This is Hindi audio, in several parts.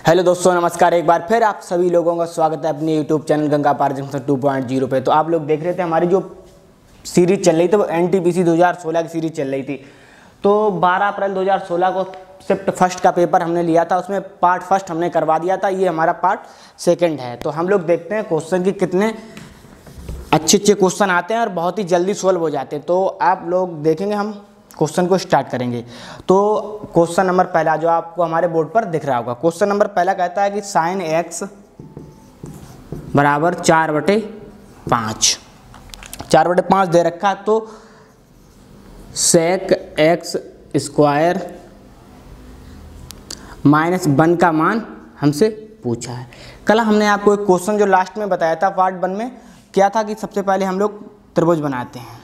हेलो दोस्तों, नमस्कार। एक बार फिर आप सभी लोगों का स्वागत है अपने YouTube channel Ganga Paar junction 2.0 पे। तो आप लोग देख रहे थे हमारी जो सीरीज चल रही थी वो NTPC 2016 की सीरीज चल रही थी। तो 12 अप्रैल 2016 को शिफ्ट फर्स्ट का पेपर हमने लिया था, उसमें पार्ट फर्स्ट हमने करवा दिया था। ये हमारा पार्ट सेकेंड है। तो हम लोग देखते हैं क्वेश्चन की कितने अच्छे क्वेश्चन आते हैं और बहुत ही जल्दी सॉल्व हो जाते हैं। तो आप लोग देखेंगे, हम क्वेश्चन को स्टार्ट करेंगे। तो क्वेश्चन नंबर पहला जो आपको हमारे बोर्ड पर दिख रहा होगा, क्वेश्चन नंबर पहला कहता है कि साइन x बराबर 4/5 4/5 दे रखा है। तो सेक x स्क्वायर -1 का मान हमसे पूछा है। कल हमने आपको एक क्वेश्चन जो लास्ट में बताया था पार्ट 1 में, क्या था कि सबसे पहले हम लोग त्रिभुज बनाते हैं।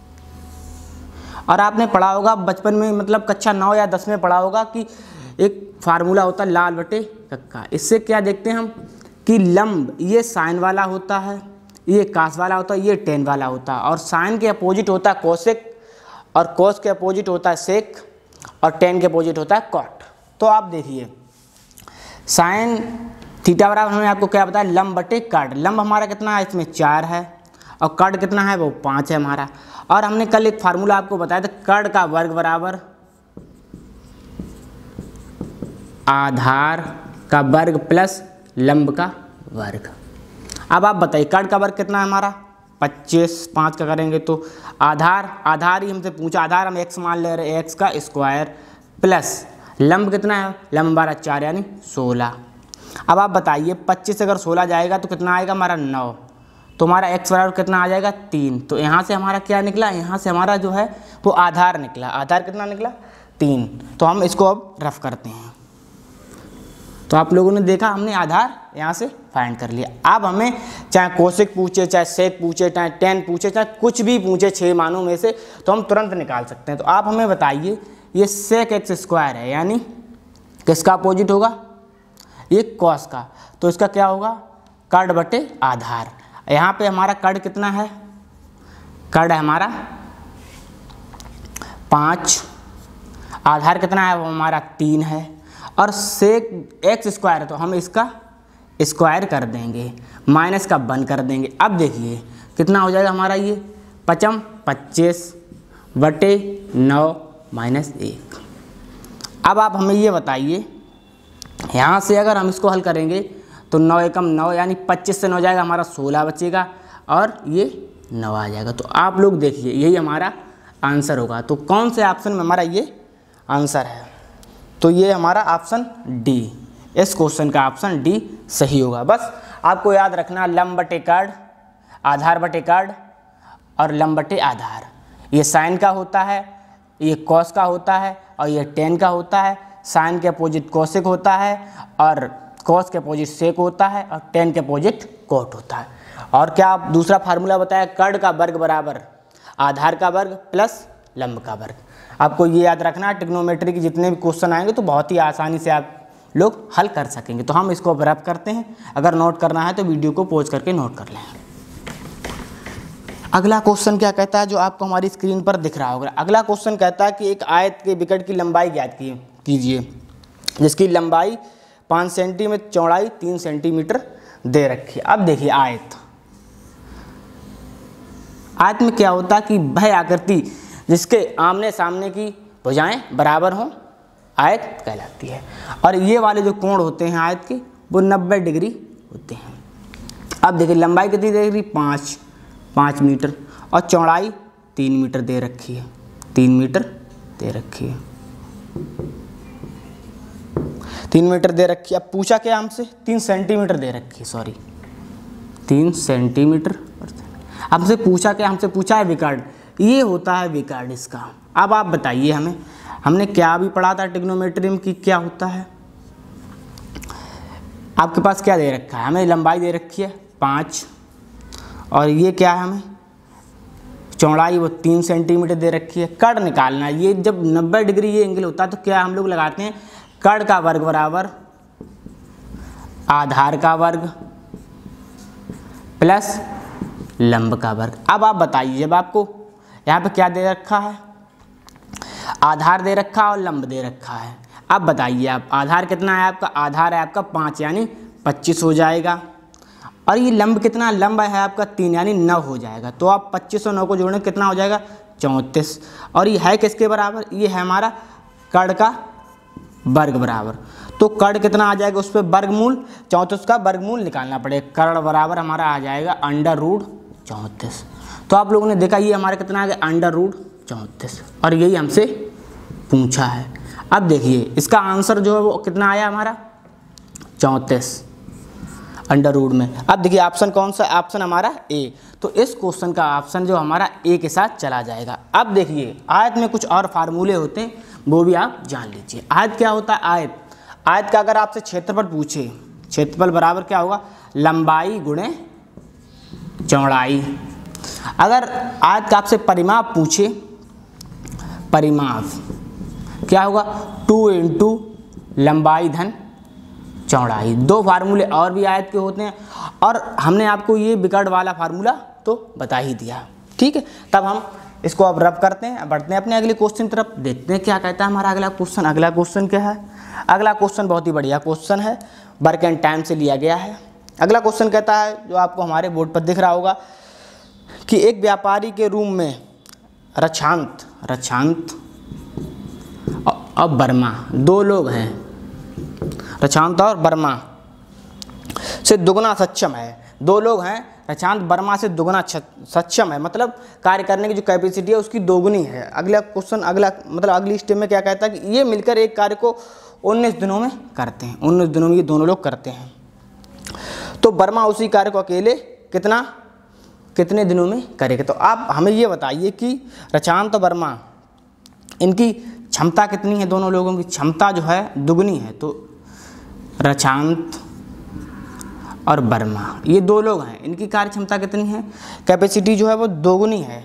और आपने पढ़ा होगा बचपन में, मतलब कक्षा 9 या 10 में पढ़ा होगा कि एक फार्मूला होता है लाल बटे कक्का। इससे क्या देखते हैं हम कि लंब ये साइन वाला होता है, ये कास वाला होता है, ये टेन वाला होता है। और साइन के अपोजिट होता है कोसेक, और कोस के अपोजिट होता है सेक, और टेन के अपोजिट होता है कॉट। तो आप देखिए साइन थीटा बराबर, हमने आपको क्या बताया, लंब बटे कट। लंब हमारा कितना है, इसमें 4 है, और कट कितना है, वो 5 है हमारा। और हमने कल एक फार्मूला आपको बताया था, कट का वर्ग बराबर आधार का वर्ग प्लस लंब का वर्ग। अब आप बताइए कट का वर्ग कितना है हमारा 25, 5 का करेंगे तो आधार ही हमसे पूछा, आधार हम x मान ले रहे हैं, x का स्क्वायर प्लस लंब कितना है, लंब हमारा 4 यानी 16। अब आप बताइए 25 से अगर 16 जाएगा तो कितना आएगा हमारा 9, तो हमारा x बराबर कितना आ जाएगा 3। तो यहाँ से हमारा क्या निकला, यहाँ से हमारा जो है वो आधार निकला। आधार कितना निकला 3। तो हम इसको अब रफ करते हैं। तो आप लोगों ने देखा हमने आधार यहाँ से फाइंड कर लिया। अब हमें चाहे कोसेक पूछे, चाहे सेक पूछे, चाहे टेन पूछे, चाहे कुछ भी पूछे 6 मानों में से, तो हम तुरंत निकाल सकते हैं। तो आप हमें बताइए ये सेक x स्क्वायर है, यानी किसका अपोजिट होगा, ये कॉस का। तो इसका क्या होगा, कट बटे आधार। यहाँ पे हमारा कट कितना है, कट है हमारा 5, आधार कितना है वो हमारा 3 है, और सेक x स्क्वायर है तो हम इसका स्क्वायर कर देंगे, माइनस का 1 कर देंगे। अब देखिए कितना हो जाएगा हमारा, ये 5 25 बटे 9 माइनस 1। अब आप हमें ये बताइए, यहाँ से अगर हम इसको हल करेंगे तो 9 एकम 9, यानी 25 से 9 जाएगा हमारा 16 बचेगा, और ये 9 आ जाएगा। तो आप लोग देखिए यही हमारा आंसर होगा। तो कौन से ऑप्शन में हमारा ये आंसर है, तो ये हमारा ऑप्शन डी, इस क्वेश्चन का ऑप्शन डी सही होगा। बस आपको याद रखना लंब बटे कट, आधार बटे कट और लंब बटे आधार। ये साइन का होता है, ये कॉस का होता है, और ये टेन का होता है। साइन के अपोजिट कोसेक होता है, और कॉस के अपोजिट सेक होता है, और टेन के अपोजिट कोट होता है। और क्या आप दूसरा फार्मूला बताया, कट का वर्ग बराबर आधार का वर्ग प्लस लंब का वर्ग। आपको ये याद रखना, ट्रिग्नोमेट्री के जितने भी क्वेश्चन आएंगे तो बहुत ही आसानी से आप लोग हल कर सकेंगे। तो हम इसको रफ करते हैं। अगर नोट करना है तो वीडियो को पॉज करके नोट कर लें। अगला क्वेश्चन क्या कहता है, जो आपको हमारी स्क्रीन पर दिख रहा होगा। अगला क्वेश्चन कहता है कि एक आयत के विकट की लंबाई ज्ञात कीजिए, जिसकी लंबाई 5 सेंटीमीटर, चौड़ाई 3 सेंटीमीटर दे रखी है। अब देखिए आयत में क्या होता है कि वह आकृति जिसके आमने सामने की भुजाएं बराबर हों आयत कहलाती है। और ये वाले जो कोण होते हैं आयत के, वो 90 डिग्री होते हैं। अब देखिए लंबाई कितनी दे रखी, 5 मीटर, और चौड़ाई 3 मीटर दे रखी है, 3 मीटर दे रखी है, 3 मीटर दे रखी है। अब पूछा क्या हमसे, 3 सेंटीमीटर दे रखी है, सॉरी 3 सेंटीमीटर हमसे पूछा क्या, हमसे पूछा है विकर्ण, ये होता है विकर्ण इसका। अब आप बताइए हमें, हमने क्या भी पढ़ा था ट्रिग्नोमेट्री में कि क्या होता है। आपके पास क्या दे रखा है, हमें लंबाई दे रखी है 5, और ये क्या है, हमें चौड़ाई वो 3 सेंटीमीटर दे रखी है। कट निकालना है, ये जब 90 डिग्री ये एंगल होता है तो क्या हम लोग लगाते हैं, कट का वर्ग बराबर आधार का वर्ग प्लस लंब का वर्ग। अब आप बताइए, जब आपको यहाँ पे क्या दे रखा है, आधार दे रखा है और लंब दे रखा है। अब बताइए आप, आधार कितना है आपका, आधार है आपका 5 यानी 25 हो जाएगा। और ये लंब कितना, लंब है आपका 3 यानी 9 हो जाएगा। तो आप 25 और 9 को जोड़ें कितना हो जाएगा, 34। और ये है किसके बराबर, ये है हमारा कर्ण का वर्ग बराबर। तो कर्ण कितना आ जाएगा, उस पर वर्गमूल 34 का वर्गमूल निकालना पड़ेगा। कर्ण बराबर हमारा आ जाएगा √34। तो आप लोगों ने देखा ये हमारा कितना आ गया, √34। और यही हमसे पूछा है। अब देखिए इसका आंसर जो है वो कितना आया हमारा, 34 अंडर रूट में। अब देखिए ऑप्शन कौन सा, ऑप्शन हमारा ए। तो इस क्वेश्चन का ऑप्शन जो हमारा ए के साथ चला जाएगा। अब देखिए आयत में कुछ और फार्मूले होते हैं, वो भी आप जान लीजिए। आयत क्या होता है, आयत, आयत का अगर आपसे क्षेत्रफल पूछे, क्षेत्रफल बराबर क्या होगा, लंबाई गुणे चौड़ाई। अगर आयत का आपसे परिमाप पूछे, परिमाप क्या होगा, 2 × लंबाई धन चौड़ाई। 2 फार्मूले और भी आयत के होते हैं, और हमने आपको ये विकर्ण वाला फार्मूला तो बता ही दिया, ठीक है। तब हम इसको अब रब करते हैं, बढ़ते हैं अपने अगले क्वेश्चन तरफ, देखते हैं क्या कहता है हमारा अगला क्वेश्चन। अगला क्वेश्चन क्या है, अगला क्वेश्चन बहुत ही बढ़िया क्वेश्चन है, वर्क एंड टाइम से लिया गया है। अगला क्वेश्चन कहता है, जो आपको हमारे बोर्ड पर दिख रहा होगा, कि एक व्यापारी के रूम में रक्षांत और वर्मा 2 लोग हैं, रक्षांत और वर्मा से दुगना सक्षम है। 2 लोग हैं, रक्षांत वर्मा से दुगना सक्षम है, मतलब कार्य करने की जो कैपेसिटी है उसकी दोगुनी है। अगला क्वेश्चन, अगला मतलब अगली स्टेप में क्या कहता है कि ये मिलकर एक कार्य को 19 दिनों में करते हैं, 19 दिनों में ये दोनों लोग करते हैं। तो वर्मा उसी कार्य को अकेले कितने दिनों में करेगा। तो आप हमें ये बताइए कि रक्षांत और वर्मा, इनकी क्षमता कितनी है, दोनों लोगों की क्षमता जो है दुगनी है। तो रक्षांत और वर्मा ये 2 लोग हैं, इनकी कार्य क्षमता कितनी है, कैपेसिटी जो है वो दोगुनी है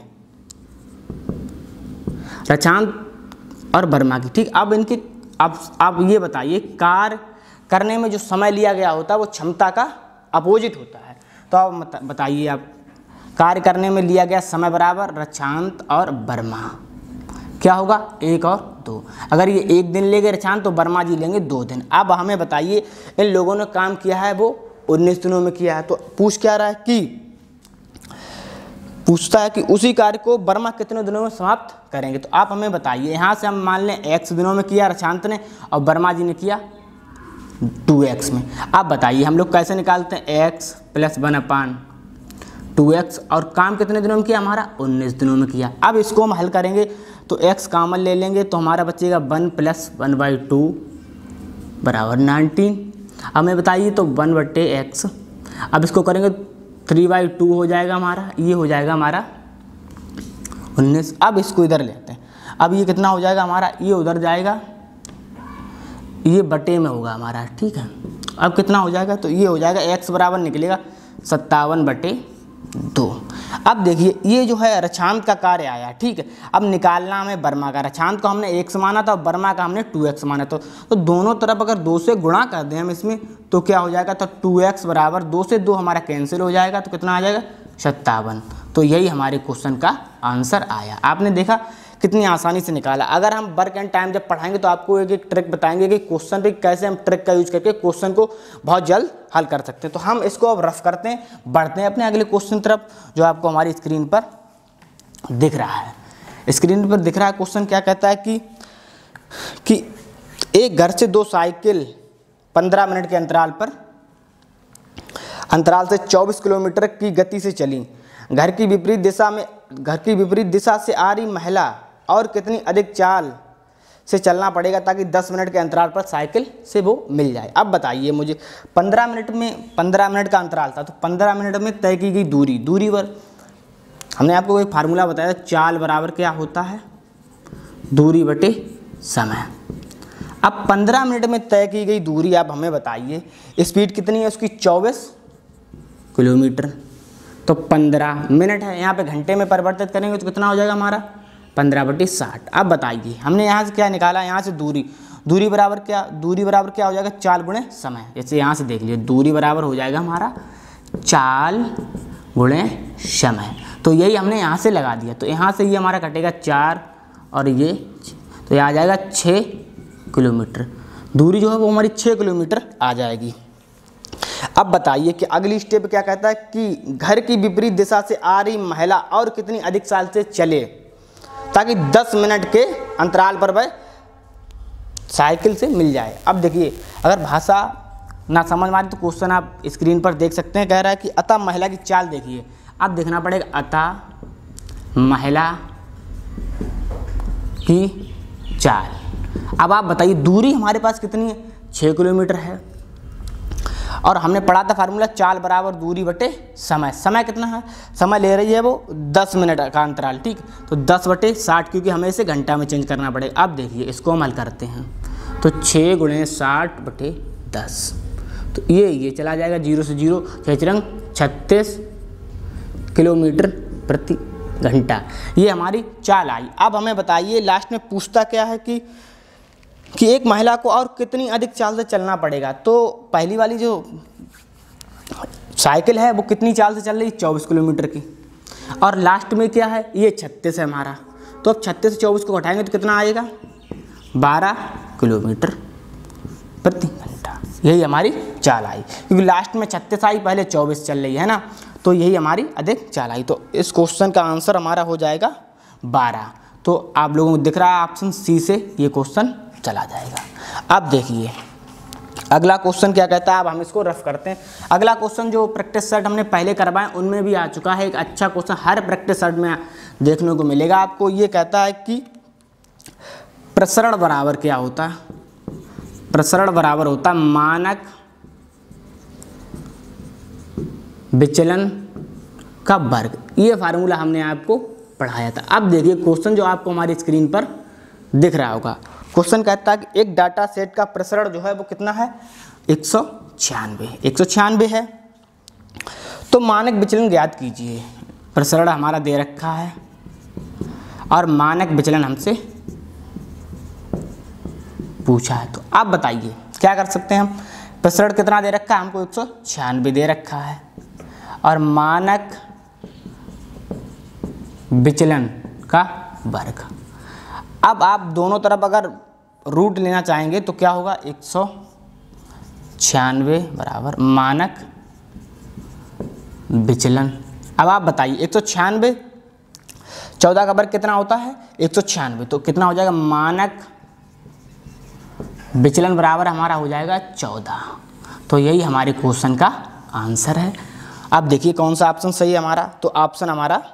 रक्षांत और वर्मा की, ठीक। अब इनकी आप ये बताइए, कार्य करने में जो समय लिया गया होता है वो क्षमता का अपोजिट होता है। तो आप बताइए, आप कार्य करने में लिया गया समय बराबर रक्षांत और वर्मा क्या होगा, 1 और 2। अगर ये 1 दिन लेंगे रक्षांत तो वर्मा जी लेंगे 2 दिन। अब हमें बताइए इन लोगों ने काम किया है वो 19 दिनों में किया है। तो पूछता है कि उसी कार्य को वर्मा कितने दिनों में समाप्त करेंगे। तो आप हमें बताइए, यहाँ से हम मान लें x दिनों में किया रक्षांत ने और वर्मा जी ने किया 2x में। आप बताइए हम लोग कैसे निकालते हैं, x + 1/2x, और काम कितने दिनों में किया हमारा, 19 दिनों में किया। अब इसको हम हल करेंगे तो x कॉमन ले लेंगे तो हमारा बचेगा 1 + 1/2 = 19। हमें बताइए तो 1/x, अब इसको करेंगे 3/2 हो जाएगा हमारा, ये हो जाएगा हमारा 19। अब इसको इधर लेते हैं, अब ये कितना हो जाएगा हमारा, ये उधर जाएगा, ये बटे में होगा हमारा, ठीक है। अब कितना हो जाएगा, तो ये हो जाएगा x बराबर निकलेगा 57/2। अब देखिए ये जो है रक्षांत का कार्य आया, ठीक है। अब निकालना हमें वर्मा का, रक्षांत को हमने 1 माना था और वर्मा का हमने 2x माना था। तो दोनों तरफ अगर 2 से गुणा कर दें हम इसमें तो क्या हो जाएगा, तो 2x बराबर 2 से 2 हमारा कैंसिल हो जाएगा, तो कितना आ जाएगा 57। तो यही हमारे क्वेश्चन का आंसर आया। आपने देखा कितनी आसानी से निकाला। अगर हम वर्क एंड टाइम जब पढ़ाएंगे तो आपको एक ट्रिक बताएंगे कि क्वेश्चन पे कैसे हम ट्रिक का यूज करके क्वेश्चन को बहुत जल्द हल कर सकते हैं। तो हम इसको अब रफ करते हैं, बढ़ते हैं अपने अगले क्वेश्चन तरफ, जो आपको हमारी स्क्रीन पर दिख रहा है। स्क्रीन पर दिख रहा है क्वेश्चन क्या कहता है कि एक घर से 2 साइकिल 15 मिनट के अंतराल से 24 किलोमीटर की गति से चली। घर की विपरीत दिशा से आ रही महिला और कितनी अधिक चाल से चलना पड़ेगा ताकि 10 मिनट के अंतराल पर साइकिल से वो मिल जाए। अब बताइए मुझे 15 मिनट का अंतराल था, तो 15 मिनट में तय की गई दूरी पर हमने आपको एक फार्मूला बताया, चाल बराबर क्या होता है, दूरी बटे समय। अब 15 मिनट में तय की गई दूरी, आप हमें बताइए स्पीड कितनी है उसकी, 24 किलोमीटर। तो 15 मिनट है, यहाँ पे घंटे में परिवर्तित करेंगे तो कितना हो जाएगा हमारा, 15/60। अब बताइए हमने यहाँ से क्या निकाला, यहाँ से दूरी बराबर क्या हो जाएगा, चाल गुणे समय। जैसे यहाँ से देख लीजिए दूरी बराबर हो जाएगा हमारा चाल गुणे समय। तो यही हमने यहाँ से लगा दिया, तो यहाँ से ये हमारा कटेगा 4 और ये, तो ये आ जाएगा 6 किलोमीटर। दूरी जो है वो हमारी 6 किलोमीटर आ जाएगी। अब बताइए कि अगली स्टेप क्या कहता है कि घर की विपरीत दिशा से आ रही महिला और कितनी अधिक चाल से चले ताकि 10 मिनट के अंतराल पर वह साइकिल से मिल जाए। अब देखिए, अगर भाषा ना समझ में आए तो क्वेश्चन आप स्क्रीन पर देख सकते हैं। कह रहा है कि अतः महिला की चाल देखिए, अब देखना पड़ेगा अतः महिला की चाल। अब आप बताइए दूरी हमारे पास कितनी है, 6 किलोमीटर है, और हमने पढ़ा था फार्मूला चाल बराबर दूरी बटे समय। समय कितना है, समय ले रही है वो 10 मिनट का अंतराल, ठीक। तो 10 बटे 60, क्योंकि हमें इसे घंटा में चेंज करना पड़ेगा। अब देखिए इसको हम हल करते हैं, तो 6 × 60 बटे 10, तो ये चला जाएगा 0 से 0, 36 किलोमीटर प्रति घंटा। ये हमारी चाल आई। अब हमें बताइए लास्ट में पूछता क्या है कि एक महिला को और कितनी अधिक चाल से चलना पड़ेगा। तो पहली वाली जो साइकिल है वो कितनी चाल से चल रही है, 24 किलोमीटर की, और लास्ट में क्या है, ये 36 है हमारा। तो अब 36 से 24 को घटाएंगे तो कितना आएगा, 12 किलोमीटर प्रति घंटा। यही हमारी चाल आई, क्योंकि लास्ट में 36 आई, पहले 24 चल रही है ना, तो यही हमारी अधिक चाल आई। तो इस क्वेश्चन का आंसर हमारा हो जाएगा 12। तो आप लोगों को दिख रहा है ऑप्शन सी से ये क्वेश्चन चला जाएगा। अब देखिए अगला क्वेश्चन क्या कहता है, अब हम इसको रफ करते हैं। अगला क्वेश्चन जो प्रैक्टिस सेट हमने पहले करवाए उनमें भी आ चुका है, एक अच्छा क्वेश्चन हर प्रैक्टिस सेट में देखने को मिलेगा आपको। ये कहता है कि प्रसरण बराबर क्या होता है, प्रसरण बराबर होता है मानक विचलन का वर्ग। ये फार्मूला हमने आपको पढ़ाया था। अब देखिए क्वेश्चन जो आपको हमारी स्क्रीन पर दिख रहा होगा, क्वेश्चन कहता है कि एक डाटा सेट का प्रसरण जो है वो कितना है, 196 है। तो मानक विचलन ज्ञात कीजिए। प्रसरण हमारा दे रखा है और मानक विचलन हमसे पूछा है। तो आप बताइए क्या कर सकते हैं हम। प्रसरण कितना दे रखा है हमको, 196 दे रखा है, और मानक विचलन का वर्ग। अब आप दोनों तरफ अगर रूट लेना चाहेंगे तो क्या होगा, 196 बराबर मानक विचलन। अब आप बताइए 196, 14 का वर्ग कितना होता है, 196, तो कितना हो जाएगा, मानक विचलन बराबर हमारा हो जाएगा 14। तो यही हमारे क्वेश्चन का आंसर है। अब देखिए कौन सा ऑप्शन सही है हमारा, तो ऑप्शन हमारा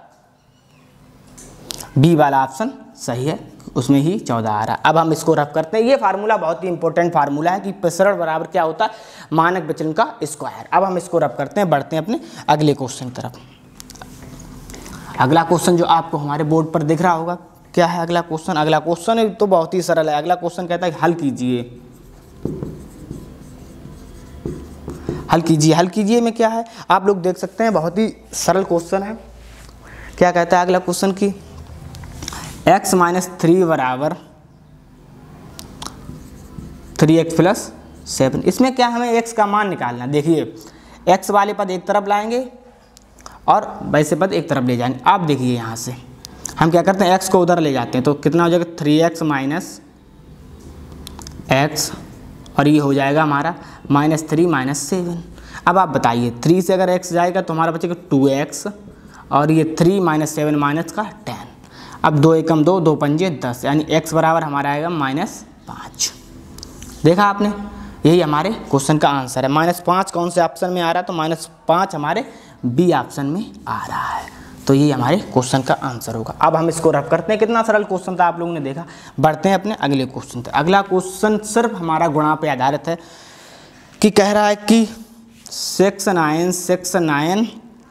बी वाला ऑप्शन सही है, उसमें ही 14 आ रहा है। अब हम इसको रफ करते हैं। ये फार्मूला बहुत ही इंपॉर्टेंट फार्मूला है कि प्रसरण बराबर क्या होता है, मानक विचलन का स्क्वायर। अब हम इसको रफ करते हैं, बढ़ते हैं अपने अगले क्वेश्चन की तरफ। अगला क्वेश्चन जो आपको हमारे बोर्ड पर दिख रहा होगा, क्या है अगला क्वेश्चन। अगला क्वेश्चन तो बहुत ही सरल है। अगला क्वेश्चन कहता है हल कीजिए। हल कीजिए, हल कीजिए में क्या है आप लोग देख सकते हैं, बहुत ही सरल क्वेश्चन है। क्या कहता है अगला क्वेश्चन की x - 3 बराबर 3x + 7। इसमें क्या हमें x का मान निकालना। देखिए x वाले पद एक तरफ लाएंगे और वैसे पद एक तरफ ले जाएंगे। आप देखिए यहाँ से हम क्या करते हैं, x को उधर ले जाते हैं, तो कितना हो जाएगा, 3x - x, और ये हो जाएगा हमारा -3 - 7। अब आप बताइए 3 से अगर x जाएगा तो हमारा बचेगा 2x, और ये 3 - 7 माइनस का 10। अब 2 एकम 2, 2 पंजे 10, यानी x बराबर हमारा आएगा -5। देखा आपने, यही हमारे क्वेश्चन का आंसर है। -5 कौन से ऑप्शन में आ रहा है, तो -5 हमारे बी ऑप्शन में आ रहा है। तो ये हमारे क्वेश्चन का आंसर होगा। अब हम इसको रफ करते हैं, कितना सरल क्वेश्चन था आप लोगों ने देखा। बढ़ते हैं अपने अगले क्वेश्चन तक। अगला क्वेश्चन सिर्फ हमारा गुणा पे आधारित है, कि कह रहा है कि 6 9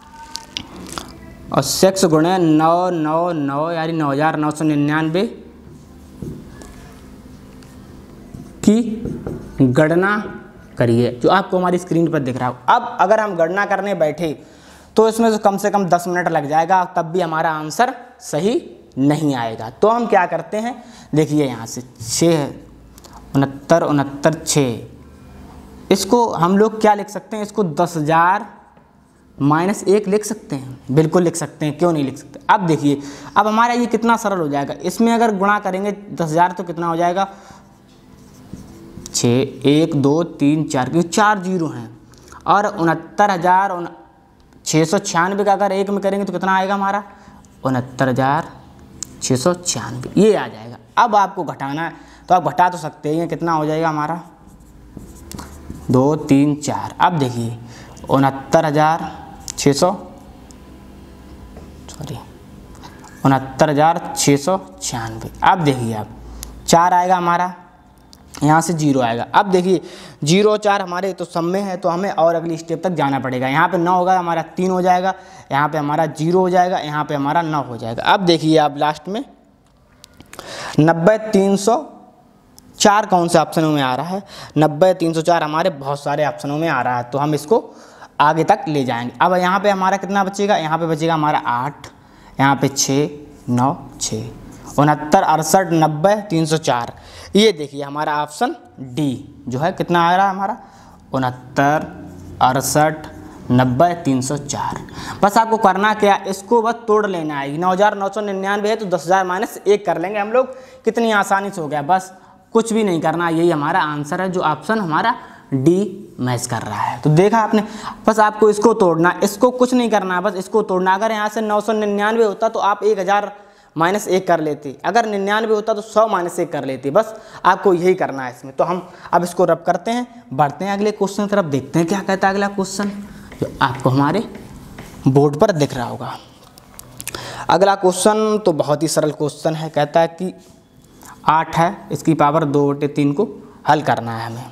और 6 × 999 यानी 9999 की गणना करिए, जो आपको हमारी स्क्रीन पर दिख रहा हो। अब अगर हम गणना करने बैठे तो इसमें तो कम से कम 10 मिनट लग जाएगा, तब भी हमारा आंसर सही नहीं आएगा। तो हम क्या करते हैं, देखिए यहाँ से 6 69 6, इसको हम लोग क्या लिख सकते हैं, इसको 10,000 - 1 लिख सकते हैं। बिल्कुल लिख सकते हैं, क्यों नहीं लिख सकते। अब देखिए अब हमारा ये कितना सरल हो जाएगा। इसमें अगर गुणा करेंगे 10,000 तो कितना हो जाएगा, 6 1 2 3 4 क्योंकि 4 जीरो हैं। और 69,696 का अगर एक में करेंगे तो कितना आएगा हमारा 69,696 ये आ जाएगा। अब आपको घटाना है तो आप घटा तो सकते हैं, कितना हो जाएगा हमारा 2 3 4। अब देखिए 69,696। अब देखिए आप 4 आएगा हमारा, यहाँ से 0 आएगा। अब देखिए 0 और 4 हमारे तो सब में है, तो हमें और अगली स्टेप तक जाना पड़ेगा। यहाँ पे 9 होगा, हमारा 3 हो जाएगा, यहाँ पे हमारा 0 हो जाएगा, यहाँ पे हमारा 9 हो जाएगा। अब देखिए आप लास्ट में 90,304 कौन से ऑप्शनों में आ रहा है, 90,304 हमारे बहुत सारे ऑप्शनों में आ रहा है, तो हम इसको आगे तक ले जाएंगे। अब यहाँ पे हमारा कितना बचेगा, यहाँ पे बचेगा हमारा 8, यहाँ पे 6 9 6 69 68 90 304। ये देखिए हमारा ऑप्शन डी जो है कितना आ रहा है हमारा 69 68 90 304। बस आपको करना क्या, इसको बस तोड़ लेना है। 9,999 है तो 10,000 माइनस 1 कर लेंगे हम लोग, कितनी आसानी से हो गया। बस कुछ भी नहीं करना, यही हमारा आंसर है जो ऑप्शन हमारा डी मैच कर रहा है। तो देखा आपने, बस आपको इसको तोड़ना, इसको कुछ नहीं करना, बस इसको तोड़ना। अगर यहाँ से 999 होता तो आप 1,000 माइनस 1 कर लेते, अगर 99 होता तो 100 माइनस 1 कर लेते। बस आपको यही करना है इसमें। तो हम अब इसको रब करते हैं, बढ़ते हैं अगले क्वेश्चन की तरफ, देखते हैं क्या कहता है अगला क्वेश्चन जो आपको हमारे बोर्ड पर दिख रहा होगा। अगला क्वेश्चन तो बहुत ही सरल क्वेश्चन है, कहता है कि 8 है, इसकी पावर 2/3 को हल करना है हमें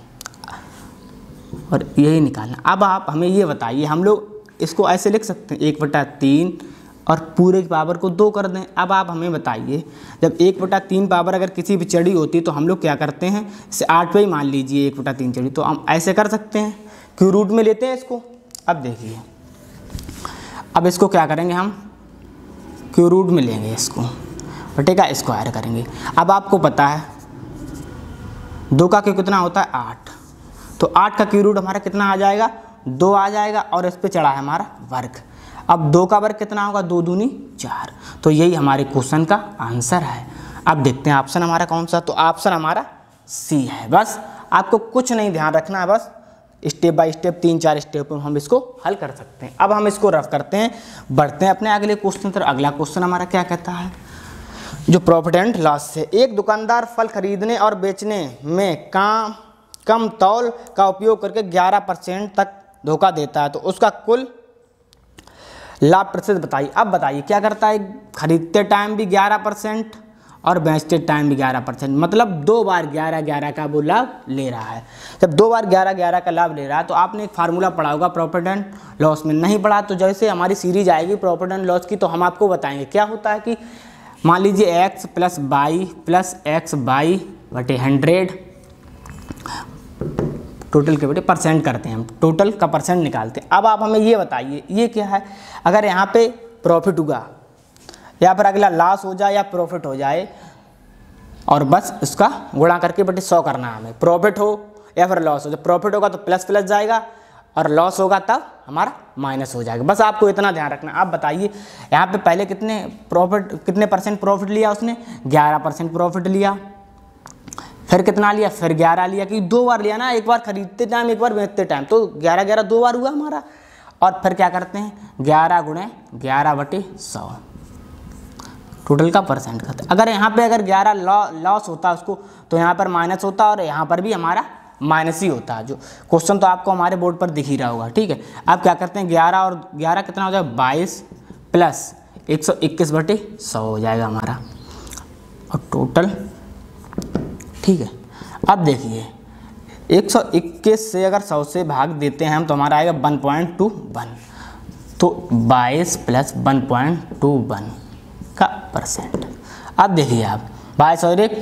और यही निकालना। अब आप हमें ये बताइए, हम लोग इसको ऐसे लिख सकते हैं 1/3 और पूरे की पावर को 2 कर दें। अब आप हमें बताइए, जब 1/3 पावर अगर किसी भी चढ़ी होती तो हम लोग क्या करते हैं, इसे 8 पे ही मान लीजिए 1/3 चढ़ी, तो हम ऐसे कर सकते हैं, क्यू रूट में लेते हैं इसको। अब देखिए, अब इसको क्या करेंगे, हम क्यू रूट में लेंगे इसको, बटे का स्क्वायर करेंगे। अब आपको पता है 2 का क्यू कितना होता है 8, तो 8 का क्यू रूट हमारा कितना आ जाएगा 2 आ जाएगा, और इस पे चढ़ा है हमारा वर्ग। अब 2 का वर्ग कितना होगा 2 दूनी 4, तो यही हमारे क्वेश्चन का आंसर है। अब देखते हैं ऑप्शन हमारा कौन सा, तो ऑप्शन हमारा सी है। बस आपको कुछ नहीं ध्यान रखना है, बस स्टेप बाय स्टेप 3-4 स्टेप में हम इसको हल कर सकते हैं। अब हम इसको रफ करते हैं, बढ़ते हैं अपने अगले क्वेश्चन तरफ। अगला क्वेश्चन हमारा क्या कहता है, जो प्रॉफिट एंड लॉस से, एक दुकानदार फल खरीदने और बेचने में कम तौल का उपयोग करके 11% तक धोखा देता है, तो उसका कुल लाभ प्रतिशत बताइए। अब बताइए क्या करता है, खरीदते टाइम भी 11% और बेचते टाइम भी 11%, मतलब 2 बार 11-11 का वो लाभ ले रहा है। जब 2 बार 11-11 का लाभ ले रहा है, तो आपने एक फार्मूला पढ़ा होगा प्रॉफिट एंड लॉस में, नहीं पढ़ा तो जैसे हमारी सीरीज आएगी प्रॉफिट एंड लॉस की, तो हम आपको बताएंगे क्या होता है कि मान लीजिए x + y + x/100 टोटल के बटे परसेंट करते हैं, हम टोटल का परसेंट निकालते हैं। अब आप हमें ये बताइए, ये क्या है, अगर यहाँ पे प्रॉफिट हुआ या फिर अगला लॉस हो जाए या प्रॉफिट हो जाए, और बस इसका गुणा करके बटे 100 करना है हमें, प्रॉफिट हो या फिर लॉस हो। जब प्रॉफिट होगा तो प्लस जाएगा और लॉस होगा तब हमारा माइनस हो जाएगा। बस आपको इतना ध्यान रखना। आप बताइए यहाँ पे पहले कितने परसेंट प्रॉफिट लिया उसने, 11% प्रॉफिट लिया, फिर कितना लिया, फिर 11 लिया, कि 2 बार लिया ना, एक बार खरीदते टाइम एक बार बेचते टाइम, तो 11-11 2 बार हुआ हमारा। और फिर क्या करते हैं 11 × 11/100 टोटल का परसेंट करते हैं। अगर यहाँ पे अगर 11 लॉस होता उसको, तो यहाँ पर माइनस होता और यहाँ पर भी हमारा माइनस ही होता है। जो क्वेश्चन तो आपको हमारे बोर्ड पर दिख ही रहा होगा, ठीक है। अब क्या करते हैं 11 और 11 कितना हो जाएगा 22 + 121/100 हो जाएगा हमारा, और टोटल, ठीक है। अब देखिए 121 से अगर 100 से भाग देते हैं हम, तो हमारा आएगा 1.21, तो 22 + 1.21 का परसेंट। अब देखिए आप 22 और 1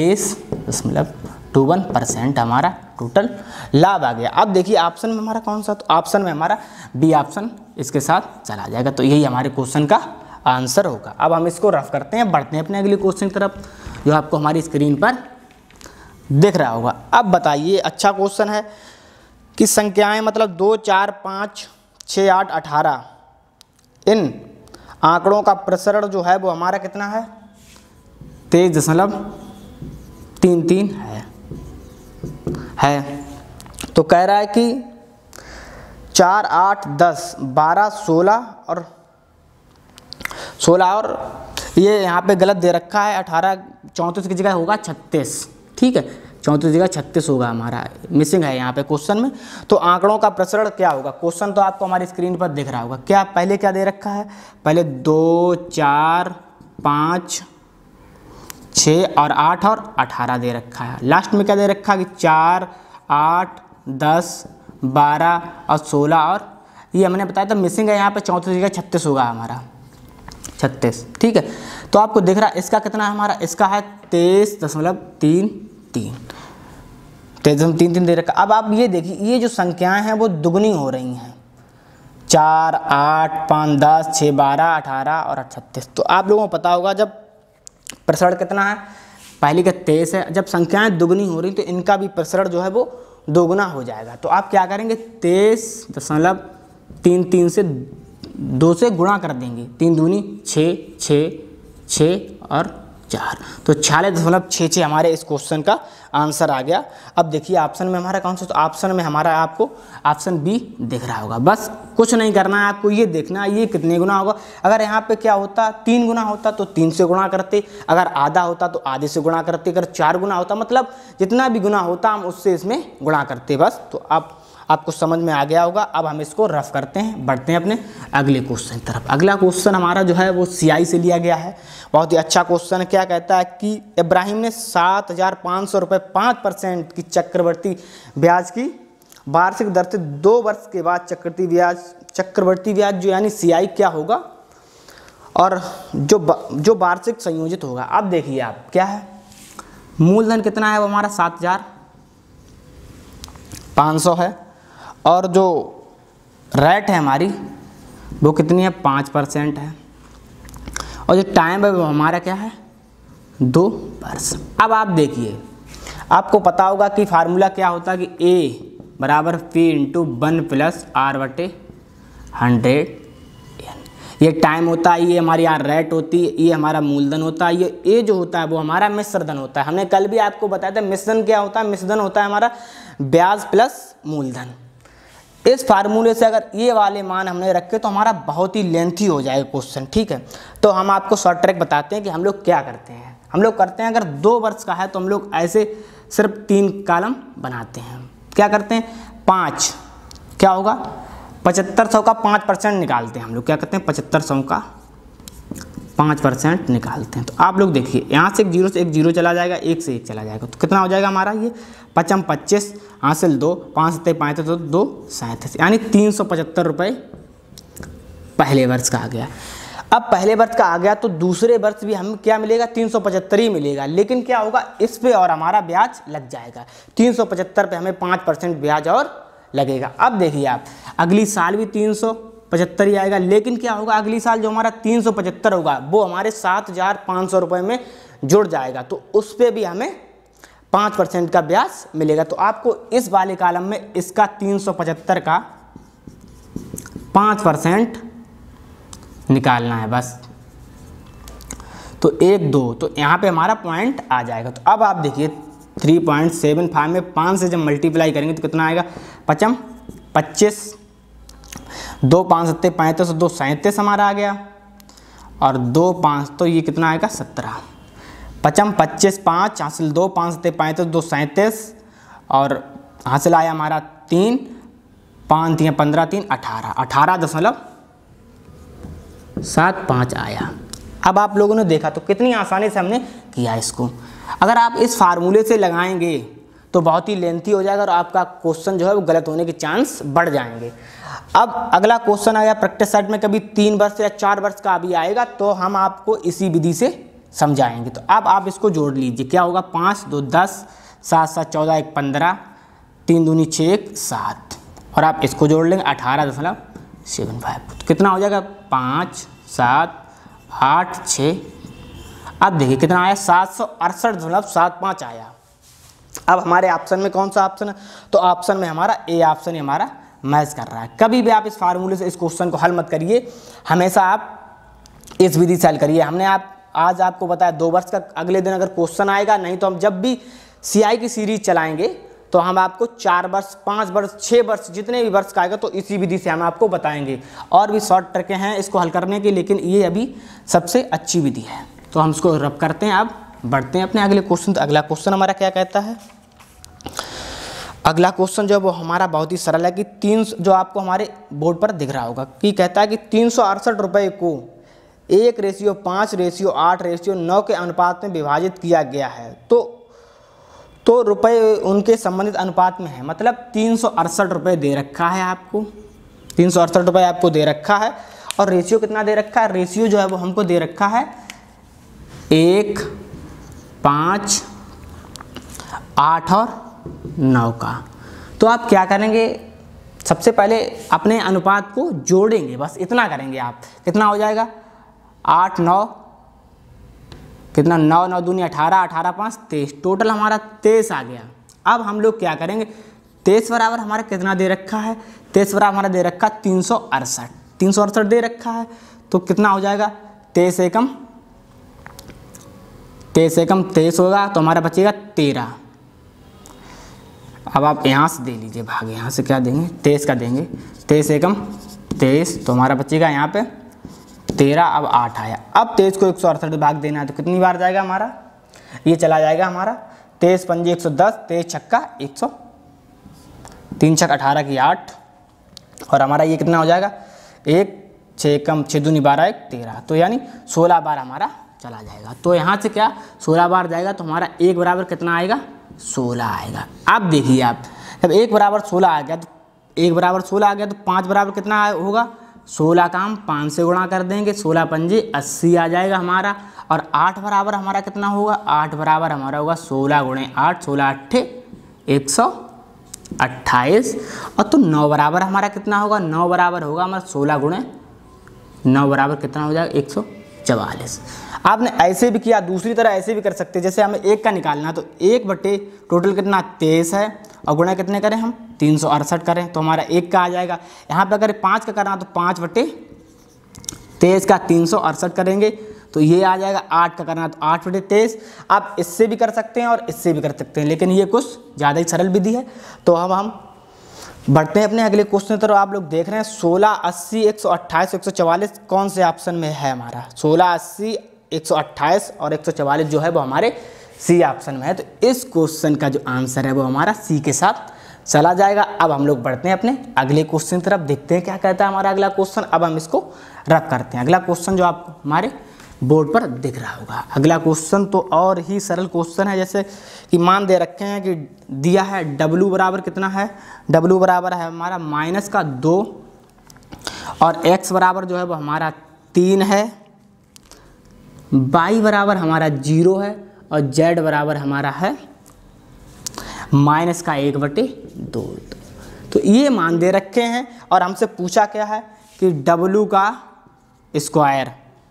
23.21% हमारा टोटल लाभ आ गया। अब देखिए ऑप्शन में हमारा कौन सा, तो ऑप्शन में हमारा बी ऑप्शन इसके साथ चला जाएगा, तो यही हमारे क्वेश्चन का आंसर होगा। अब हम इसको रफ करते हैं, बढ़ते हैं अपने अगले क्वेश्चन की तरफ, जो आपको हमारी स्क्रीन पर दिख रहा होगा। अब बताइए, अच्छा क्वेश्चन है कि संख्याएं मतलब 2 4 5 6 8 18 इन आंकड़ों का प्रसरण जो है वो हमारा कितना है 23.33 है। तो कह रहा है कि 4, 8, 10, 12, 16 और ये यहाँ पे गलत दे रखा है 18, 34 की जगह होगा 36, ठीक है 34 की जगह 36 होगा, हमारा मिसिंग है यहाँ पे क्वेश्चन में। तो आंकड़ों का प्रसरण क्या होगा, क्वेश्चन तो आपको हमारी स्क्रीन पर दिख रहा होगा। क्या पहले क्या दे रखा है, पहले 2, 4, 5, 6 और 8 और 18 दे रखा है। लास्ट में क्या दे रखा है कि 4, 8, 10, 12 और 16 और ये हमने बताया था मिसिंग है यहाँ पे 34 की जगह 36 होगा हमारा 36, ठीक है। तो आपको दिख रहा है इसका कितना है हमारा, इसका है 23.33, 23.33 दे रखा। अब आप ये देखिए ये जो संख्याएं हैं वो दुगनी हो रही हैं, 4, 8, 5, 10, 6, 12, 18 और 36। तो आप लोगों को पता होगा जब प्रसरण कितना है, पहली का 23 है, जब संख्याएं दुगनी हो रही तो इनका भी प्रसरण जो है वो दोगुना हो जाएगा। तो आप क्या करेंगे 23.33 से 2 से गुणा कर देंगे, 3 दूनी 6, 6, 6 और 4, तो 46.66 हमारे इस क्वेश्चन का आंसर आ गया। अब देखिए ऑप्शन में हमारा कौन सा, तो ऑप्शन में हमारा आपको ऑप्शन बी दिख रहा होगा। बस कुछ नहीं करना है आपको, ये देखना है ये कितने गुना होगा। अगर यहाँ पे क्या होता 3 गुना होता तो 3 से गुणा करते, अगर आधा होता तो आधे से गुणा करते, अगर 4 गुना होता मतलब जितना भी गुना होता हम उससे इसमें गुणा करते बस। तो आपको समझ में आ गया होगा। अब हम इसको रफ करते हैं, बढ़ते हैं अपने अगले क्वेश्चन की तरफ। अगला क्वेश्चन हमारा जो है वो सीआई से लिया गया है, बहुत ही अच्छा क्वेश्चन है। क्या कहता है कि इब्राहिम ने 7,500 रुपये 5% की चक्रवर्ती ब्याज की वार्षिक दर से 2 वर्ष के बाद चक्रवर्ती ब्याज जो यानी सीआई क्या होगा और जो वार्षिक संयोजित होगा। अब देखिए आप क्या है, मूलधन कितना है वो हमारा 7,500 है और जो रेट है हमारी वो कितनी है 5% है और जो टाइम है वो हमारा क्या है 2 वर्ष। अब आप देखिए आपको पता होगा कि फार्मूला क्या होता है कि A बराबर P इंटू 1 प्लस R/100। ये टाइम होता है, ये हमारी यहाँ रेट होती है, ये हमारा मूलधन होता है, ये जो होता है वो हमारा मिश्रधन होता है। हमने कल भी आपको बताया था मिश्रधन क्या होता है, मिश्रधन होता है हमारा ब्याज प्लस मूलधन। इस फार्मूले से अगर ये वाले मान हमने रखे तो हमारा बहुत ही लेंथी हो जाएगा क्वेश्चन, ठीक है। तो हम आपको शॉर्ट ट्रिक बताते हैं कि हम लोग क्या करते हैं। हम लोग करते हैं अगर 2 वर्ष का है तो हम लोग ऐसे सिर्फ 3 कॉलम बनाते हैं। क्या करते हैं 5 क्या होगा 7500 का 5% निकालते हैं हम लोग। क्या करते हैं 7500 का 5% निकालते हैं। तो आप लोग देखिए यहाँ से 1 0 चला जाएगा, 1 से 1 चला जाएगा, तो कितना हो जाएगा हमारा ये 5 25 हासिल 2 5 7 5 तो 2 37 यानी 375 रुपये पहले वर्ष का आ गया। अब पहले वर्ष का आ गया तो दूसरे वर्ष भी हमें क्या मिलेगा 375 ही मिलेगा, लेकिन क्या होगा इस पे और हमारा ब्याज लग जाएगा। 375 पे हमें 5% ब्याज और लगेगा। अब देखिए आप अगली साल भी 375 ही आएगा, लेकिन क्या होगा अगली साल जो हमारा 375 होगा वो हमारे 7,500 रुपये में जुड़ जाएगा, तो उस पर भी हमें 5% का ब्याज मिलेगा। तो आपको इस वाले कॉलम में इसका 375 का 5% निकालना है बस। तो 1 2 तो यहाँ पे हमारा पॉइंट आ जाएगा। तो अब आप देखिए 3.75 में 5 से जब मल्टीप्लाई करेंगे तो कितना आएगा 5 25 2 5 7 35 2 37 हमारा आ गया और 2 5 तो ये कितना आएगा 17। 5 25 5 हासिल 2 5 7 35 2 37 और हासिल आया हमारा 3 5 3 15 3 18.75 आया। अब आप लोगों ने देखा तो कितनी आसानी से हमने किया इसको। अगर आप इस फार्मूले से लगाएंगे तो बहुत ही लेंथी हो जाएगा और आपका क्वेश्चन जो है वो गलत होने के चांस बढ़ जाएंगे। अब अगला क्वेश्चन आया प्रैक्टिस सेट में, कभी 3 वर्ष या 4 वर्ष का भी आएगा तो हम आपको इसी विधि से समझाएंगे। तो अब आप इसको जोड़ लीजिए, क्या होगा 5 2 10 7 7 14 1 15 3 दूनी 6 1 7 और आप इसको जोड़ लेंगे 18.75 तो कितना हो जाएगा 5 7 8 6। अब देखिए कितना आया 768.75 आया। अब हमारे ऑप्शन में कौन सा ऑप्शन है, तो ऑप्शन में हमारा ए ऑप्शन ही हमारा मैच कर रहा है। कभी भी आप इस फार्मूले से इस क्वेश्चन को हल मत करिए, हमेशा आप इस विधि से हल करिए। हमने आज आपको बताया 2 वर्ष का अगले दिन अगर क्वेश्चन आएगा, नहीं तो हम जब भी सीआई की सीरीज चलाएंगे तो हम आपको 4 वर्ष, 5 वर्ष, 6 वर्ष, जितने भी वर्ष का आएगा तो इसी विधि से हम आपको बताएंगे। और भी शॉर्ट ट्रिकें हैं इसको हल करने की, लेकिन ये अभी सबसे अच्छी विधि है। तो हम इसको रब करते हैं। अब बढ़ते हैं अपने अगले क्वेश्चन। तो अगला क्वेश्चन हमारा क्या कहता है? अगला क्वेश्चन जो है वो हमारा बहुत ही सरल है कि 300, जो आपको हमारे बोर्ड पर दिख रहा होगा, कि कहता है कि 368 रुपये को 1:5:8:9 के अनुपात में विभाजित किया गया है। तो रुपये उनके संबंधित अनुपात में है। मतलब 368 रुपये दे रखा है आपको, 368 रुपये आपको दे रखा है। और रेशियो कितना दे रखा है? रेशियो जो है वो हमको दे रखा है 1, 5, 8 और 9 का। तो आप क्या करेंगे? सबसे पहले अपने अनुपात को जोड़ेंगे, बस इतना करेंगे आप। कितना हो जाएगा? 8, 9, कितना? 9, 9 दूनी 18, 18, 5, 23। टोटल हमारा 23 आ गया। अब हम लोग क्या करेंगे? 23 बराबर हमारा कितना दे रखा है? 23 बराबर हमारा दे रखा 368, 368 दे रखा है। तो कितना हो जाएगा? 23 एकम 23 होगा, तो हमारा बचेगा 13। अब आप यहाँ से दे लीजिए भाग, यहाँ से क्या देंगे? 23 का देंगे। 23 एकम 23, तो हमारा बचेगा यहाँ पे 13। अब 8 आया। अब 23 को 168 भाग देना है, तो कितनी बार जाएगा हमारा? ये चला जाएगा हमारा 23 पंजे 110, 23 छक्का 100, 3 छक्का 18 की 8। और हमारा ये कितना हो जाएगा? 1, 6 एकम 6 दूनी 12, 1 13। तो यानी 16 बार हमारा चला जाएगा। तो यहाँ से क्या 16 बार जाएगा, तो हमारा 1 बराबर कितना आएगा? 16 आएगा। अब देखिए आप, जब 1 बराबर 16 आ गया, तो 1 बराबर 16 आ गया, तो 5 बराबर कितना होगा? 16 का हम 5 से गुणा कर देंगे, 16 पंजे 80 आ जाएगा हमारा। और 8 बराबर हमारा कितना होगा? 8 बराबर हमारा होगा 16 गुणे 8, 16 8 128। और तो 9 बराबर हमारा कितना होगा? 9 बराबर होगा हमारा 16 गुणे 9 बराबर कितना हो जाएगा? 144। आपने ऐसे भी किया, दूसरी तरह ऐसे भी कर सकते हैं। जैसे हमें 1 का निकालना है, तो 1 बटे टोटल कितना 23 है, और गुणा कितने करें हम? 368 करें, तो हमारा 1 का आ जाएगा। यहाँ पे अगर 5 का करना तो 5 बटे 23 का 368 करेंगे, तो ये आ जाएगा। 8 का करना तो 8 बटे 23। आप इससे भी कर सकते हैं और इससे भी कर सकते हैं, लेकिन ये कुछ ज़्यादा ही सरल विधि है। तो अब हम बढ़ते हैं अपने अगले क्वेश्चन तरफ। आप लोग देख रहे हैं 16, 80, 128, 144 कौन से ऑप्शन में है हमारा? 16, 80, 128 और 144 जो है वो हमारे सी ऑप्शन में है। तो इस क्वेश्चन का जो आंसर है वो हमारा सी के साथ चला जाएगा। अब हम लोग बढ़ते हैं अपने अगले क्वेश्चन तरफ, देखते हैं क्या कहता है हमारा अगला क्वेश्चन। अब हम इसको रब करते हैं। अगला क्वेश्चन जो आपको हमारे बोर्ड पर दिख रहा होगा, अगला क्वेश्चन तो और ही सरल क्वेश्चन है। जैसे कि मान दे रखे हैं कि दिया है W बराबर कितना है? W बराबर है हमारा -2 और X बराबर जो है वो हमारा 3 है, Y बराबर हमारा 0 है और Z बराबर हमारा है -1/2। तो ये मान दे रखे हैं और हमसे पूछा क्या है कि W का square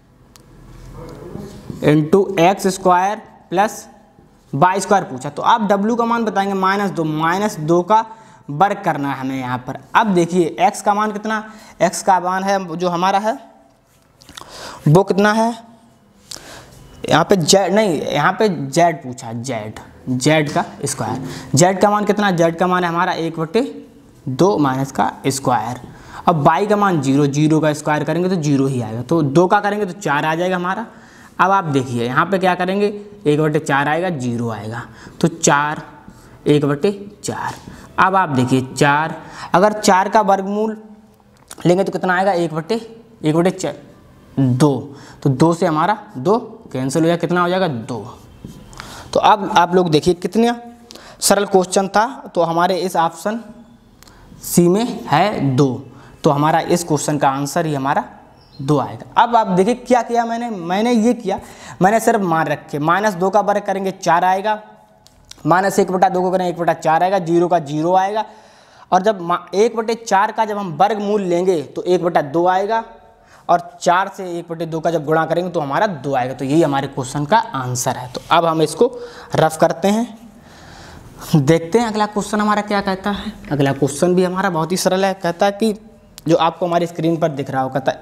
into X square plus Y square पूछा। तो आप W का मान बताएंगे -2 का वर्ग करना है हमें यहाँ पर। अब देखिए X का मान कितना? X का मान है जो हमारा है वो कितना है? यहाँ पे Z नहीं, यहाँ पे Z पूछा, Z का स्क्वायर। Z का मान कितना? Z का मान है हमारा 1/2 माइनस का स्क्वायर। अब Y का मान 0 का स्क्वायर करेंगे तो 0 ही आएगा, तो 2 का करेंगे तो 4 आ जाएगा हमारा। अब आप देखिए यहाँ पे क्या करेंगे, 1/4 आएगा, 0 आएगा, तो 4 1/4। अब आप देखिए 4, अगर 4 का वर्गमूल लेंगे तो कितना आएगा? 1/2। तो 2 से हमारा 2 कैंसिल हो जाएगा, कितना हो जाएगा? 2। तो अब आप लोग देखिए कितना सरल क्वेश्चन था। तो हमारे इस ऑप्शन सी में है 2, तो हमारा इस क्वेश्चन का आंसर ही हमारा 2 आएगा। अब आप देखिए क्या किया मैंने ये किया, मैंने सिर्फ मान रखे। -2 का वर्ग करेंगे 4 आएगा, -1/2 को करेंगे 1/4 आएगा, 0 का 0 आएगा। और जब 1/4 का जब हम वर्गमूल लेंगे तो 1/2 आएगा, और 4 से 1/2 का जब गुणा करेंगे तो हमारा 2 आएगा। तो यही हमारे क्वेश्चन का आंसर है। तो अब हम इसको रफ करते हैं, देखते हैं अगला क्वेश्चन हमारा क्या कहता है। अगला क्वेश्चन भी हमारा बहुत ही सरल है। कहता है कि जो आपको हमारी स्क्रीन पर दिख रहा हो, कहता है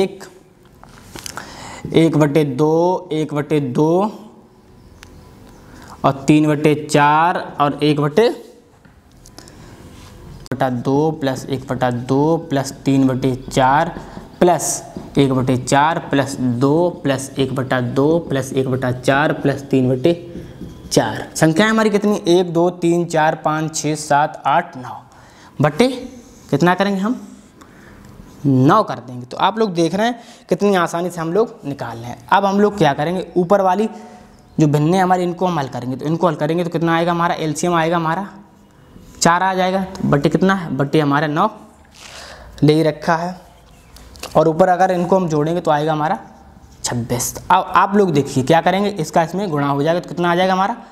1/2 1/2 और 3/4 और 1/2 1/2 plus 1/2 plus 3/4 plus 1/4 plus 2 plus 1/2 plus 1/4 plus 3/4। संख्याएं हमारी कितनी 1 2 3 4 5 6 7 8 9 बटे कितना करेंगे हम 9 कर देंगे। तो आप लोग देख रहे हैं कितनी आसानी से हम लोग निकाल रहे हैं। अब हम लोग क्या करेंगे ऊपर वाली जो भिन्ने हमारे इनको हम हल करेंगे। तो इनको हल करेंगे तो कितना आएगा हमारा एलसीएम आएगा हमारा 4 आ जाएगा। तो बटे कितना है बटे हमारा 9 ले ही रखा है। और ऊपर अगर इनको हम जोड़ेंगे तो आएगा हमारा 26। अब आप लोग देखिए क्या करेंगे इसका इसमें गुणा हो जाएगा तो कितना आ जाएगा हमारा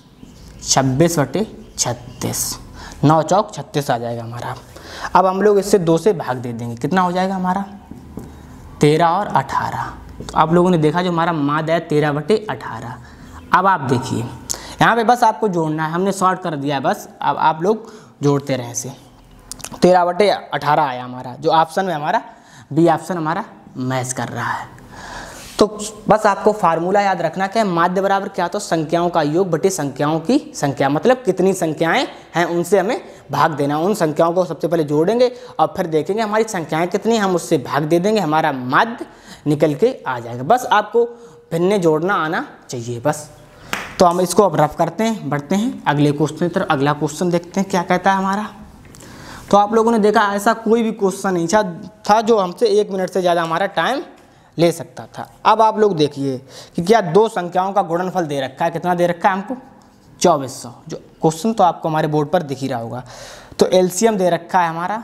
26/36। 9 चौक 36 आ जाएगा हमारा। अब हम लोग इससे 2 से भाग दे देंगे कितना हो जाएगा हमारा 13 और 18। तो आप लोगों ने देखा जो हमारा माध्य है 13/18। अब आप देखिए यहाँ पे बस आपको जोड़ना है, हमने शॉर्ट कर दिया है बस। अब आप लोग जोड़ते रहें इसे। 13/18 आया हमारा जो ऑप्शन में हमारा बी ऑप्शन हमारा मैच कर रहा है। तो बस आपको फार्मूला याद रखना कि माध्य बराबर क्या तो संख्याओं का योग बटे संख्याओं की संख्या, मतलब कितनी संख्याएं हैं उनसे हमें भाग देना। उन संख्याओं को सबसे पहले जोड़ेंगे और फिर देखेंगे हमारी संख्याएं कितनी, हम उससे भाग दे देंगे, हमारा माध्य निकल के आ जाएगा। बस आपको भिन्न जोड़ना आना चाहिए बस। तो हम इसको अब रफ करते हैं, बढ़ते हैं अगले क्वेश्चन की तरफ। अगला क्वेश्चन देखते हैं क्या कहता है हमारा। तो आप लोगों ने देखा ऐसा कोई भी क्वेश्चन नहीं था जो हमसे 1 मिनट से ज़्यादा हमारा टाइम ले सकता था। अब आप लोग देखिए कि क्या दो संख्याओं का गुणनफल दे रखा है, कितना दे रखा है हमको 2400। जो क्वेश्चन तो आपको हमारे बोर्ड पर दिख ही रहा होगा। तो एलसीएम दे रखा है हमारा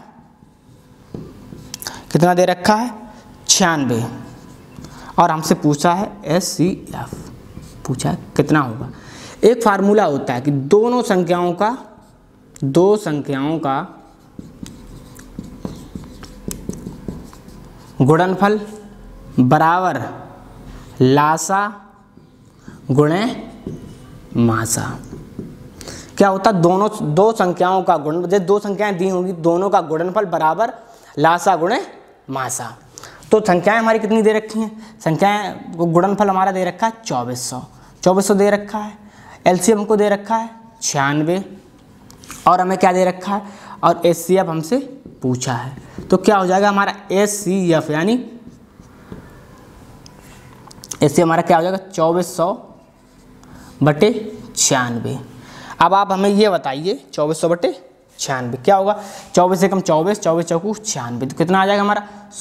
कितना दे रखा है 96 और हमसे पूछा है एचसीएफ, पूछा है कितना होगा। एक फार्मूला होता है कि दो संख्याओं का गुणनफल बराबर लासा गुणे मासा। क्या होता है दो संख्याओं का गुण, जैसे 2 संख्याएं दी होंगी दोनों का गुणनफल बराबर लासा गुणे मासा। तो संख्याएं हमारी कितनी दे रखी हैं, संख्याएं को गुणनफल हमारा दे रखा है 2400 दे रखा है। एलसीएम हमको दे रखा है 96 और हमें क्या दे रखा है और एचसीएफ हमसे पूछा है। तो क्या हो जाएगा हमारा एचसीएफ, यानी इससे हमारा क्या हो जाएगा 2400/96। अब आप हमें ये बताइए 2400/96 क्या होगा। 24 से कम 24, 24 चौकू 96, तो कितना आ जाएगा हमारा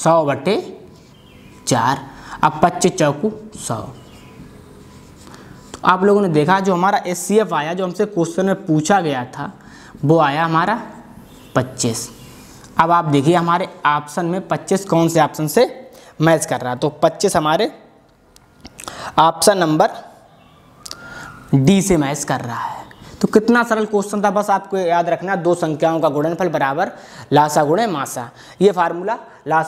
100/4। अब 25 चौकू 100। तो आप लोगों ने देखा जो हमारा एचसीएफ आया, जो हमसे क्वेश्चन में पूछा गया था, वो आया हमारा 25। अब आप देखिए हमारे ऑप्शन में 25 कौन से ऑप्शन से मैच कर रहा है। तो 25 हमारे ऑप्शन नंबर डी से मैच कर रहा है। तो कितना सरल क्वेश्चन था, बस आपको याद रखना दो संख्याओं का गुणनफल बराबर लासा गुणे मासा। ये फार्मूला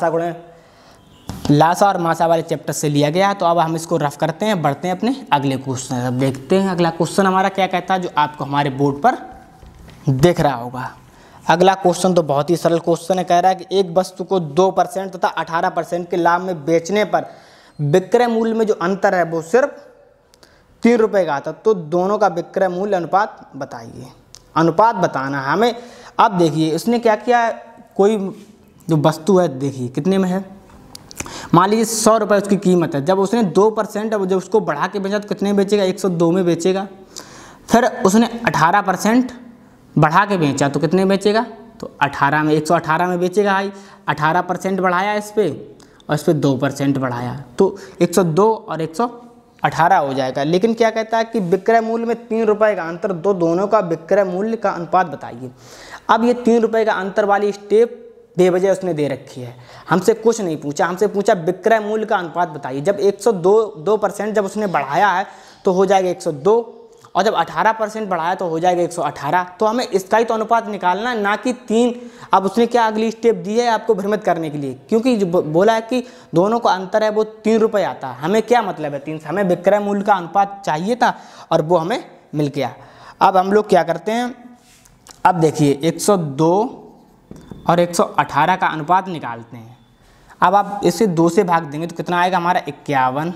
लासा और मासा वाले चैप्टर से लिया गया। तो अब हम इसको रफ करते हैं, बढ़ते हैं अपने अगले क्वेश्चन। अब देखते हैं अगला क्वेश्चन हमारा क्या कहता है, जो आपको हमारे बोर्ड पर दिख रहा होगा। अगला क्वेश्चन तो बहुत ही सरल क्वेश्चन है। कह रहा है कि एक वस्तु को 2% तथा 18% के लाभ में बेचने पर विक्रय मूल्य में जो अंतर है वो सिर्फ 3 रुपये का आता। तो दोनों का विक्रय मूल्य अनुपात बताइए। अनुपात बताना है हमें। अब देखिए इसने क्या किया, कोई जो वस्तु है देखिए कितने में है, मान लीजिए 100 रुपये उसकी कीमत है। जब उसने 2% जब उसको बढ़ा के बेचा तो कितने बेचेगा 102 में बेचेगा। फिर उसने 18% बढ़ा के बेचा तो कितने बेचेगा, तो 18 में 118 में बेचेगा। भाई 18% बढ़ाया इस पर और इस पर 2% बढ़ाया तो 102 और 118 हो जाएगा। लेकिन क्या कहता है कि विक्रय मूल्य में 3 रुपये का अंतर, दोनों का विक्रय मूल्य का अनुपात बताइए। अब ये 3 रुपये का अंतर वाली स्टेप बेवजह उसने दे रखी है, हमसे कुछ नहीं पूछा। हमसे पूछा विक्रय मूल्य का अनुपात बताइए। जब 102% जब उसने बढ़ाया है तो हो जाएगा 102 और जब 18% बढ़ाया तो हो जाएगा 118। तो हमें इसका ही तो अनुपात निकालना है, ना कि 3। अब उसने क्या अगली स्टेप दी है आपको भ्रमित करने के लिए, क्योंकि जो बोला है कि दोनों का अंतर है वो 3 रुपये आता है। हमें क्या मतलब है 3 से, हमें विक्रय मूल्य का अनुपात चाहिए था और वो हमें मिल गया। अब हम लोग क्या करते हैं, अब देखिए 102 और 118 का अनुपात निकालते हैं। अब आप इसे 2 से भाग देंगे तो कितना आएगा हमारा 51,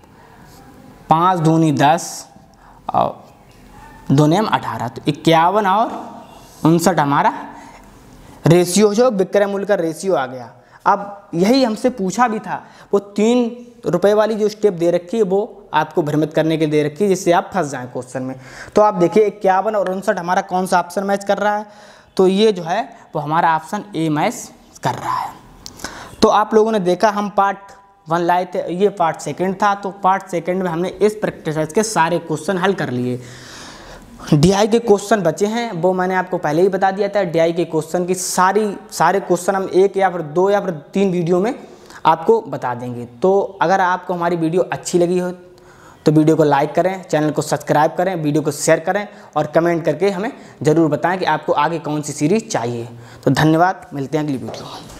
5 दूनी 10 और 2 नेम 18। तो 51 और 59 हमारा रेशियो जो विक्रय मूल्य का रेशियो आ गया। अब यही हमसे पूछा भी था, वो 3 रुपए वाली जो स्टेप दे रखी है वो आपको भ्रमित करने के दे रखी है, जिससे आप फंस जाएं क्वेश्चन में। तो आप देखिए 51 और 59 हमारा कौन सा ऑप्शन मैच कर रहा है, तो ये जो है वो हमारा ऑप्शन ए मैच कर रहा है। तो आप लोगों ने देखा हम पार्ट 1 लाए थे, ये पार्ट 2 था। तो पार्ट 2 में हमने इस प्रैक्टिस के सारे क्वेश्चन हल कर लिए। डीआई के क्वेश्चन बचे हैं, वो मैंने आपको पहले ही बता दिया था। डीआई के क्वेश्चन की सारे क्वेश्चन हम 1 या फिर 2 या फिर 3 वीडियो में आपको बता देंगे। तो अगर आपको हमारी वीडियो अच्छी लगी हो तो वीडियो को लाइक करें, चैनल को सब्सक्राइब करें, वीडियो को शेयर करें और कमेंट करके हमें ज़रूर बताएं कि आपको आगे कौन सी सीरीज़ चाहिए। तो धन्यवाद, मिलते हैं अगली वीडियो में।